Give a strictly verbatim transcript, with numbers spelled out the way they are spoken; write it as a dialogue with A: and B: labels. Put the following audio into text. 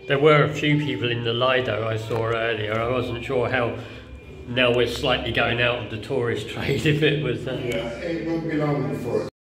A: There were a few people in the Lido I saw earlier. I wasn't sure how, now we're slightly going out of the tourist trade, if it was... Uh...
B: Yeah, it won't be long before